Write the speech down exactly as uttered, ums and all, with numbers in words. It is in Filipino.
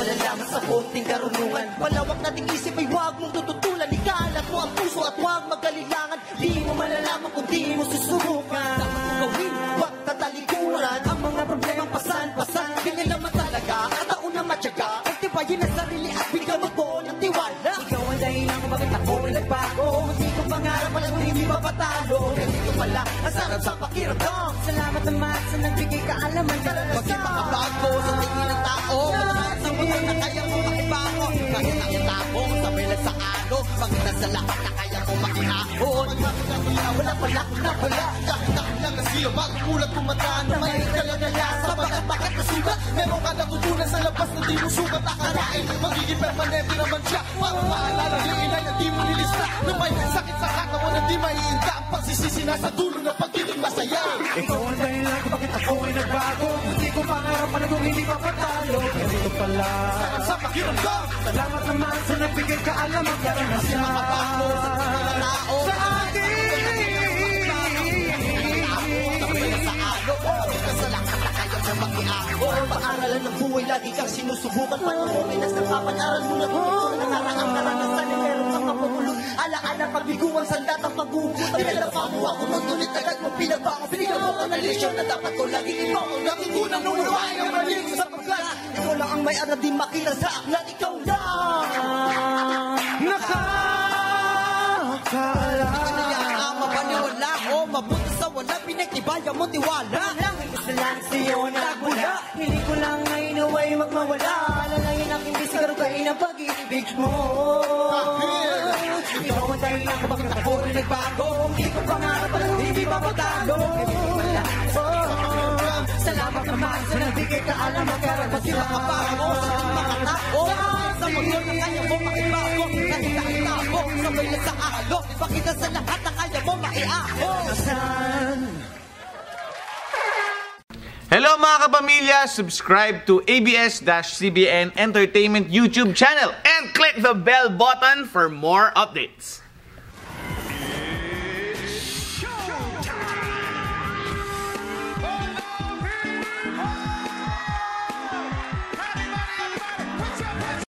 malalaman sa konting karunungan. Malawak nating isip ay huwag mong tututulan. Ikalat mo ang puso at huwag magalilangan. Di mo malalaman kung di mo susubukan. Gawin, huwag tatalikuran. Ang mga problemang pasan-pasan. Ganyan naman talaga, kataon na matyaga. Pagtibayin ang sarili at bigyan mo ko ng tiwala. Ikaw ang dahilan kung bakit ako ay nagbago. Hindi ko pangarap alam na hindi mapatalo. Ganito pala, ang sarap sa pakiramdam. Salamat naman sa nagbigay kaalaman. Bakit makabago sa tingin ng tao? Malaman sa mga na kaya mo makibango. Kahit ang tabong sabay lang sa ano. Bakit nasa lahat na kaya mo makihahon? Wala pala, na pala. Kahit ako lang kasi yung magkulat kumataan. May talaga lasa, bakit bakit nasugat? Meron ka natutunan sa labas na di mo sugat. Akalain, magiging permanente naman siya. Para maalala yung inay na di mo nilista. Na may sakit sa kata mo na di maiinda. Ang pagsisisi na sa dulo ng pagiging masaya. Ikaw ang dahilan kung bakit ako ay nagbago. Hindi ko pangarap na kung hindi papatalo. Ganito pala Sa pakiramdam, salamat naman sa nagbigay kaalaman. Karanasan makabago sa mga tao. sa atin. Paaralan ng buhay, lagi kang sinusubukan. Panahon nasa kapag-aral mo na tutunan. Nakaraang karanasan na meron kang mapupulot. Alaala pabiguang sandatang pag-uukot. Pinalapa mo ako ng tulit agad mo pinabako. Binigyan mo ka ng lesyon na dapat ko lagi ibaw. Natutunan nung unawain ang maling sa pagkat. Ikaw lang ang may arap di makita sa aklat. Ikaw lang Nakakaalala. Kaya mapaniwala o mabuti sa wala. Pinagtibaya mo tiwala. Lang sa'yo nagbula. Hindi ko lang ngayon naway magmawala. Alalayan aking bisigaro kayo ng pag-ibig mo. Ikaw ang dahilan kung bakit ako ay nagbago. Hindi ko pangarap alam hindi papatalo. Salamat naman sa nagbigay kaalaman. Karapat sila kapago sa mga tao. Sa mundo na kaya mo makibago. Kahit nakitabo sabay na sa alo. Ipakita sa lahat na kaya mo maiaho. Hello mga kapamilya! Subscribe to A B S C B N Entertainment YouTube channel and click the bell button for more updates.